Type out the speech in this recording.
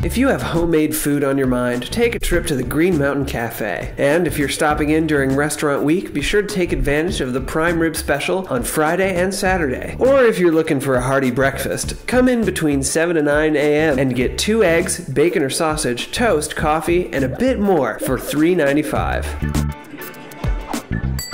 If you have homemade food on your mind, take a trip to the Green Mountain Cafe. And if you're stopping in during restaurant week, be sure to take advantage of the prime rib special on Friday and Saturday. Or if you're looking for a hearty breakfast, come in between 7 and 9 a.m. and get 2 eggs, bacon or sausage, toast, coffee, and a bit more for $3.95.